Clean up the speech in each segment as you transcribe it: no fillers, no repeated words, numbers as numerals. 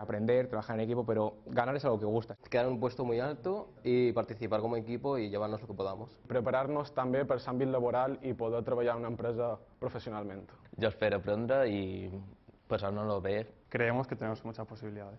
Aprender, trabajar en equipo, pero ganar es algo que gusta. Quedar en un puesto muy alto y participar como equipo y llevarnos lo que podamos. Preparar-nos també per l'àmbit laboral i poder treballar en una empresa profesionalment. Yo espero aprender y pasárnoslo bien. Creemos que tenemos muchas posibilidades.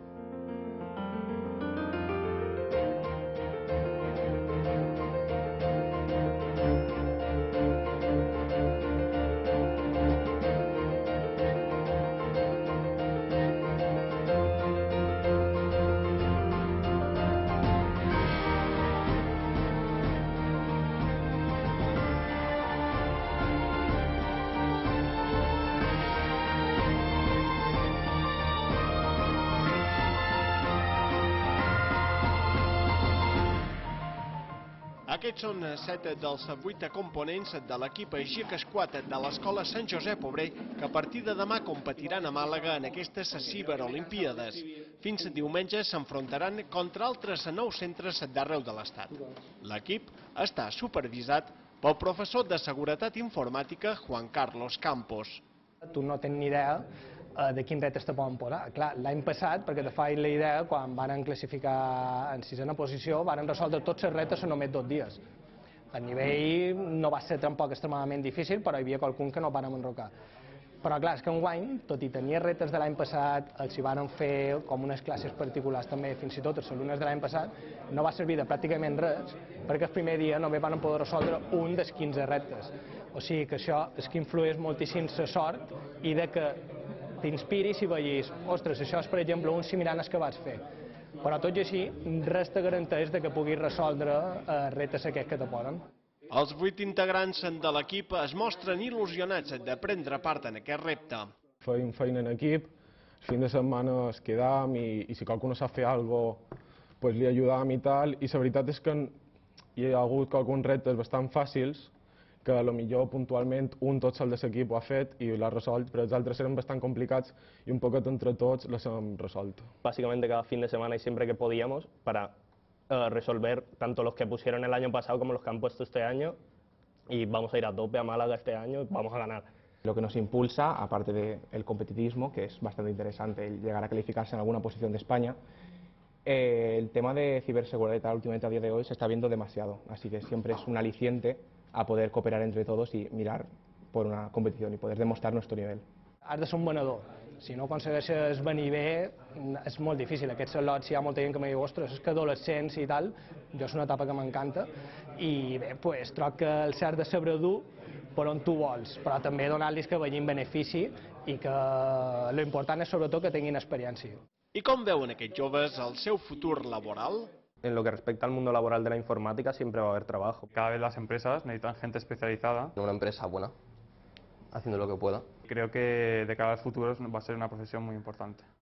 Aquests són 7 dels 8 components de l'equip GIEC Squad de l'Escola Sant Josep Obrer que a partir de demà competiran a Màlaga en aquestes ciberolimpíades. Fins diumenge s'enfrontaran contra altres 9 centres d'arreu de l'Estat. L'equip està supervisat pel professor de Seguretat Informàtica Juan Carlos Campos. Tu no tens ni idea de quins reptes te poden posar. Clar, l'any passat, perquè te faig la idea, quan van classificar en 6a posició, van resoldre tots els reptes en només 2 dies. El nivell no va ser tampoc extremadament difícil, però hi havia qualcun que no van enrocar. Però clar, és que enguany, tot i tenir reptes de l'any passat, els hi van fer com unes classes particulars també, fins i tot els alumnes de l'any passat, no va servir de pràcticament res, perquè el primer dia només van poder resoldre un dels 15 reptes. O sigui que això és que influeix moltíssim la sort i de que t'inspiris i vegis, ostres, això és per exemple un similar al que vaig fer. Però tot i així, res te garanteix que puguis resoldre reptes aquests que te poden. Els 8 integrants de l'equip es mostren il·lusionats de prendre part en aquest repte. Feim feina en equip, el fin de setmana es quedam i si qualcú no sap fer alguna cosa, pues li ajudam i tal. I la veritat és que hi ha hagut alguns reptes bastant fàcils que potser puntualment un tot sol de l'equip ho ha fet i l'ha resolt, però els altres eren bastant complicats i un poquet entre tots los hem resolt. Básicamente cada fin de semana y siempre que podíamos para resolver tanto los que pusieron el año pasado como los que han puesto este año y vamos a ir a tope a Málaga este año y vamos a ganar. Lo que nos impulsa, aparte del competitivismo, que es bastante interesante el llegar a calificarse en alguna posición de España, el tema de ciberseguridad últimamente a día de hoy se está viendo demasiado, así que siempre es un aliciente a poder cooperar entre todos y mirar por una competición y poder demostrar nuestro nivel. Has de ser un venedor. Si no aconsegueixes venir bé, és molt difícil. Aquests lots hi ha molta gent que me diu, ostres, és que adolescents i tal, jo és una etapa que m'encanta i bé, pues, troc que el cert de saber dur per on tu vols, però també donar-los que vegin benefici i que l'important és sobretot que tinguin experiència. I com veuen aquests joves el seu futur laboral? En lo que respecta al mundo laboral de la informática siempre va a haber trabajo. Cada vez las empresas necesitan gente especializada. Una empresa buena, haciendo lo que pueda. Creo que de cara al futuro va a ser una profesión muy importante.